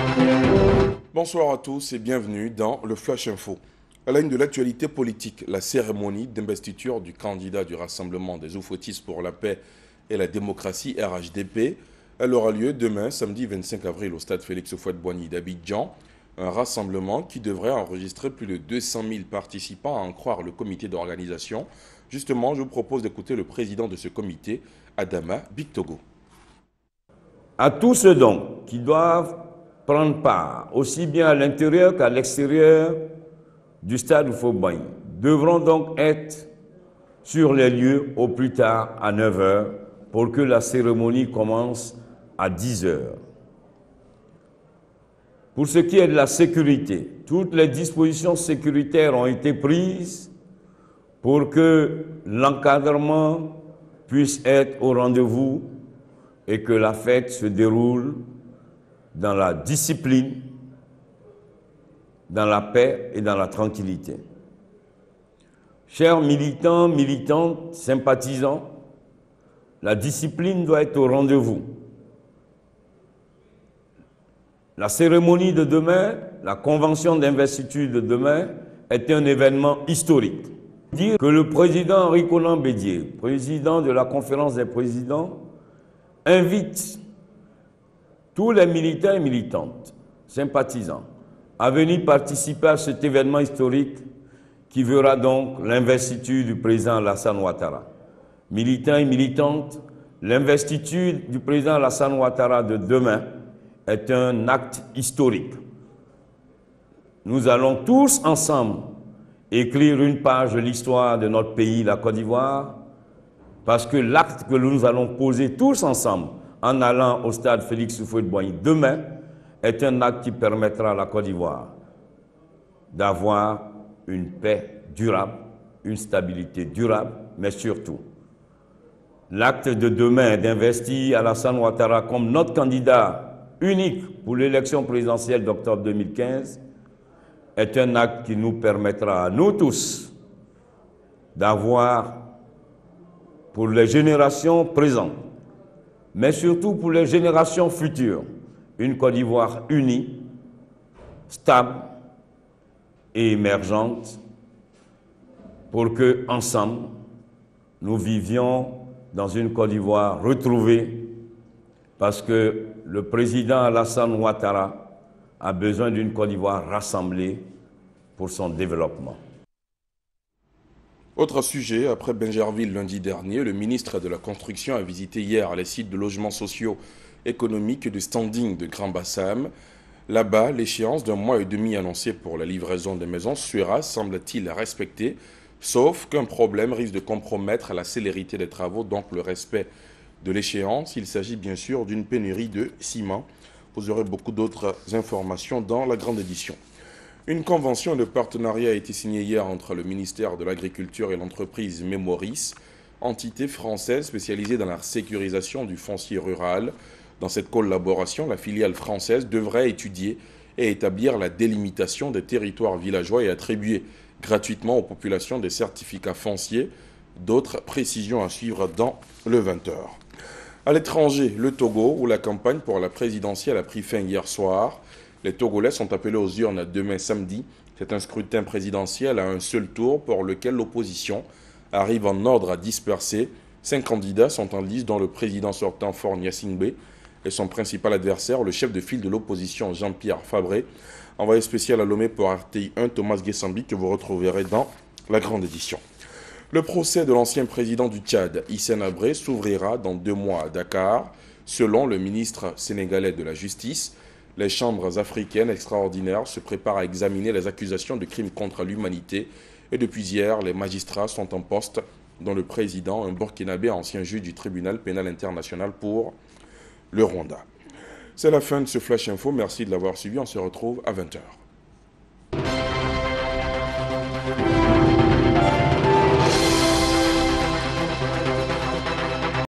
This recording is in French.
Bonsoir à tous et bienvenue dans le Flash Info. À la une de l'actualité politique, la cérémonie d'investiture du candidat du Rassemblement des Oufouettistes pour la paix et la démocratie RHDP, elle aura lieu demain, samedi 25 avril, au stade Félix Houphouët-Boigny d'Abidjan. Un rassemblement qui devrait enregistrer plus de 200 000 participants, à en croire le comité d'organisation. Justement, je vous propose d'écouter le président de ce comité, Adama Bictogo. À tous ceux donc qui doivent prendre part, aussi bien à l'intérieur qu'à l'extérieur du stade Houphouët-Boigny, devront donc être sur les lieux au plus tard à 9 h pour que la cérémonie commence à 10 h. Pour ce qui est de la sécurité, toutes les dispositions sécuritaires ont été prises pour que l'encadrement puisse être au rendez-vous et que la fête se déroule dans la discipline, dans la paix et dans la tranquillité. Chers militants, militantes, sympathisants, la discipline doit être au rendez-vous. La cérémonie de demain, la convention d'investiture de demain, est un événement historique. Dire que le président Henri Konan Bédié, président de la conférence des présidents, invite tous les militants et militantes, sympathisants, à venir participer à cet événement historique qui verra donc l'investiture du président Alassane Ouattara. Militants et militantes, l'investiture du président Alassane Ouattara de demain est un acte historique. Nous allons tous ensemble écrire une page de l'histoire de notre pays, la Côte d'Ivoire, parce que l'acte que nous allons poser tous ensemble en allant au stade Félix Houphouët-Boigny demain est un acte qui permettra à la Côte d'Ivoire d'avoir une paix durable, une stabilité durable, mais surtout, l'acte de demain d'investir Alassane Ouattara comme notre candidat unique pour l'élection présidentielle d'octobre 2015 est un acte qui nous permettra à nous tous d'avoir, pour les générations présentes, mais surtout pour les générations futures, une Côte d'Ivoire unie, stable et émergente, pour que, ensemble, nous vivions dans une Côte d'Ivoire retrouvée, parce que le président Alassane Ouattara a besoin d'une Côte d'Ivoire rassemblée pour son développement. Autre sujet, après Bingerville lundi dernier, le ministre de la Construction a visité hier les sites de logements sociaux économiques et de standing de Grand Bassam. Là-bas, l'échéance d'un mois et demi annoncée pour la livraison des maisons sera, semble-t-il, respectée, sauf qu'un problème risque de compromettre la célérité des travaux, donc le respect de l'échéance. Il s'agit bien sûr d'une pénurie de ciment. Vous aurez beaucoup d'autres informations dans la grande édition. Une convention de partenariat a été signée hier entre le ministère de l'Agriculture et l'entreprise Memoris, entité française spécialisée dans la sécurisation du foncier rural. Dans cette collaboration, la filiale française devrait étudier et établir la délimitation des territoires villageois et attribuer gratuitement aux populations des certificats fonciers. D'autres précisions à suivre dans le 20h. À l'étranger, le Togo, où la campagne pour la présidentielle a pris fin hier soir. Les Togolais sont appelés aux urnes demain samedi. C'est un scrutin présidentiel à un seul tour pour lequel l'opposition arrive en ordre à disperser. 5 candidats sont en lice, dont le président sortant Faure Gnassingbé et son principal adversaire, le chef de file de l'opposition Jean-Pierre Fabré. Envoyé spécial à Lomé pour RTI 1, Thomas Guessambi, que vous retrouverez dans la grande édition. Le procès de l'ancien président du Tchad, Hissène Habré, s'ouvrira dans 2 mois à Dakar. Selon le ministre sénégalais de la Justice, les chambres africaines extraordinaires se préparent à examiner les accusations de crimes contre l'humanité. Et depuis hier, les magistrats sont en poste, dont le président, un Burkinabé, ancien juge du tribunal pénal international pour le Rwanda. C'est la fin de ce Flash Info. Merci de l'avoir suivi. On se retrouve à 20 h.